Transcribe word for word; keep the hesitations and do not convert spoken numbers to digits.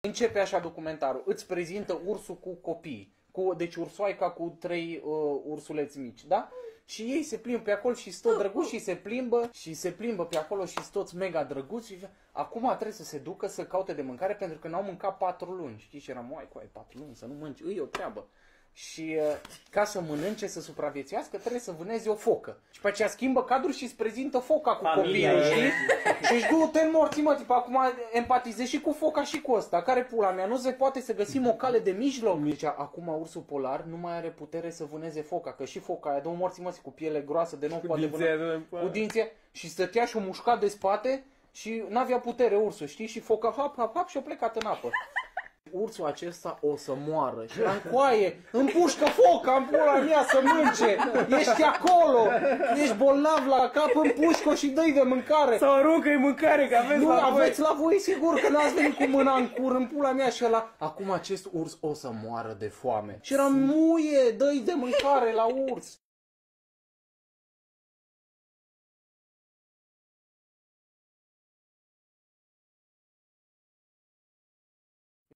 Începe așa documentarul, îți prezintă ursul cu copii, cu, deci ursoaica cu trei uh, ursuleți mici, da? Și ei se plimbă pe acolo și sunt tot drăguți și se plimbă și se plimbă pe acolo și sunt toți mega drăguți și acum trebuie să se ducă să caute de mâncare pentru că n-au mâncat patru luni, știi? Și eram, oai, cu ai patru luni, să nu mănânci, îi o treabă. Și uh, ca să mănânce, să supraviețuiască, trebuie să vâneze o focă. Și pe aceea schimbă cadrul și îți prezintă foca cu Familia copilul, e. știi? Și își du-te în morții, mă, tipa, acum empatizezi și cu foca și cu ăsta. Care pula mea, nu se poate să găsim o cale de mijloc. Deci acum ursul polar nu mai are putere să vâneze foca, că și foca aia, două morții, mă, cu piele groasă, de nou poate vâna, cu dinții, și stătea și o mușca de spate și n-avea putere ursul, știi? Și foca, hap, hap, hap, și-o plecat în apă. Ursul acesta o să moară și la încoaie, împușcă foca în pula mea să mânce, ești acolo, ești bolnav la cap, împușcă-o și dă-i de mâncare. Sau aruncă-i mâncare, că aveți Nu, la aveți voi. la voi sigur că n-ați venit cu mâna în cur în pula mea și ăla. Acum acest urs o să moară de foame. Și eram, muie, dă-i de mâncare la urs.